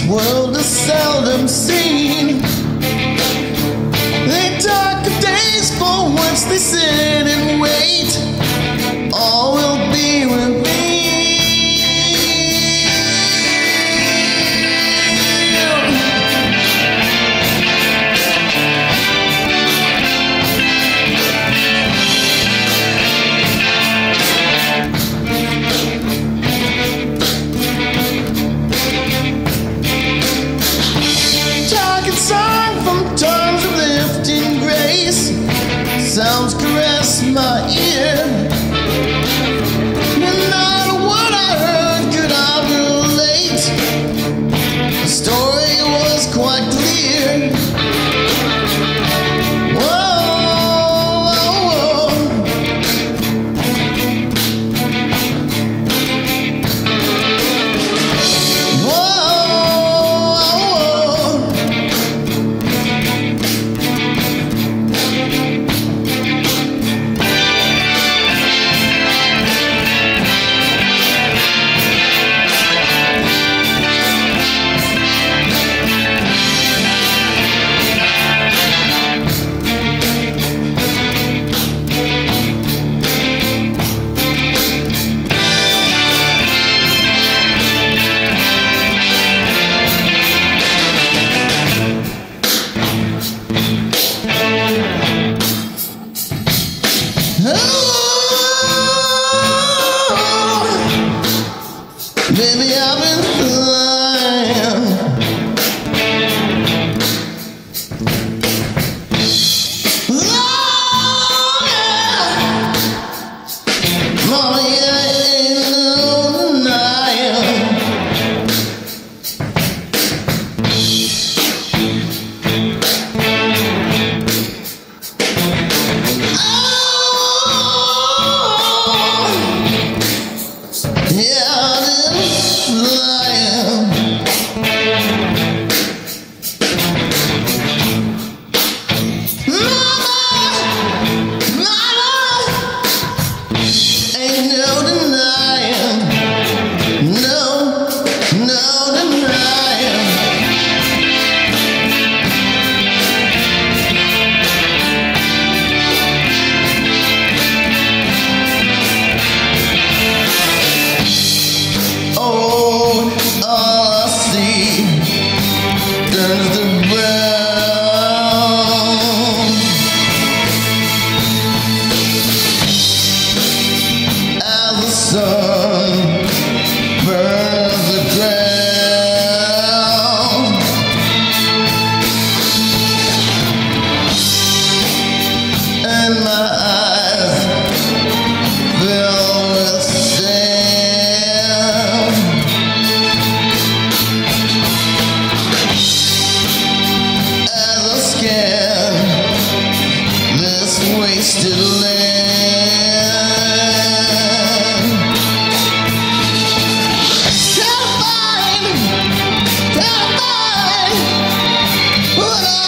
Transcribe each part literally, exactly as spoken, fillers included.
world is seldom seen. They talk of days for once they sit and wait. All will be revealed. Song from tongues of lifting grace, sounds caress my ear. And not a word I heard could I relate. The story was quite clear. Whoa, baby, I've been flying. Oh, yeah. Mama, yeah, ain't no denying. Oh, yeah. Wasted land. Terrified, terrified, what I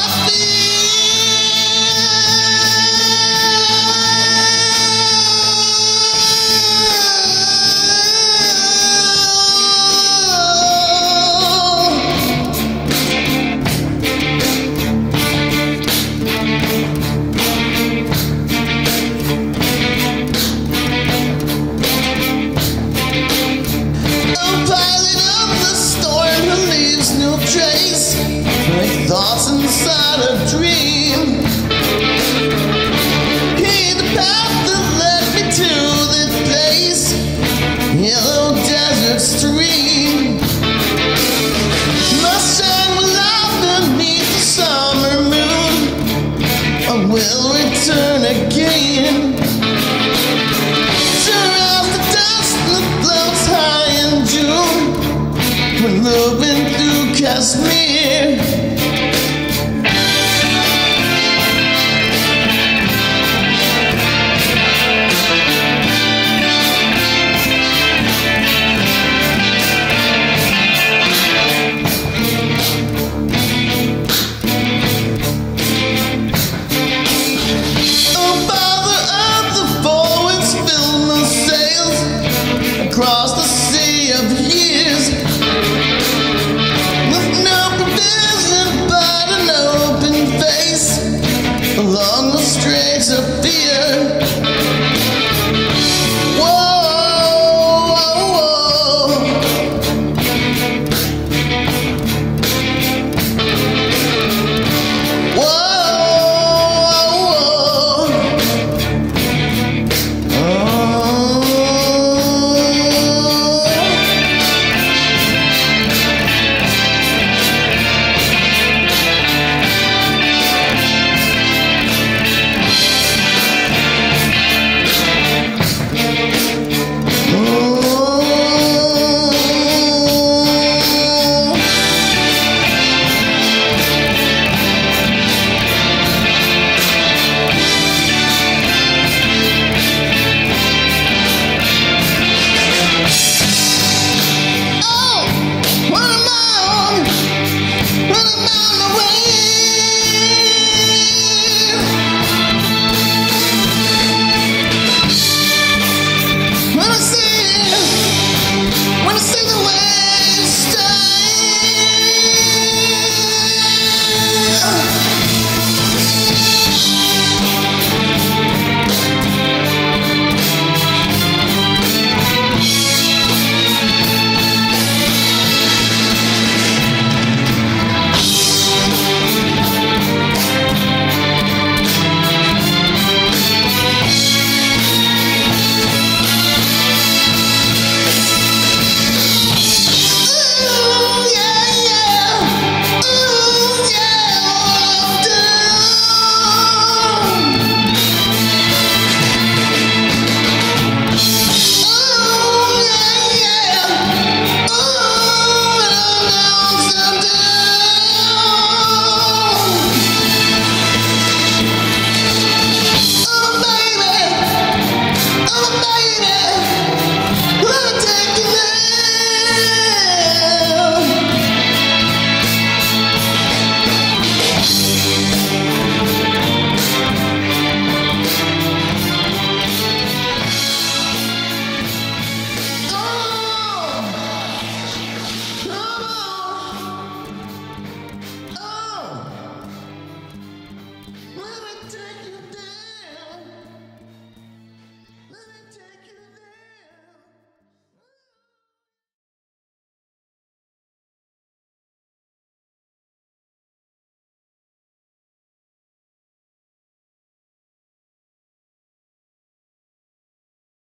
thoughts inside a dream. Heed the path that led me to this place, yellow desert stream. Must shine with light beneath the summer moon. I will return again to rouse the dust that floats high in June. We're moving through Kashmir.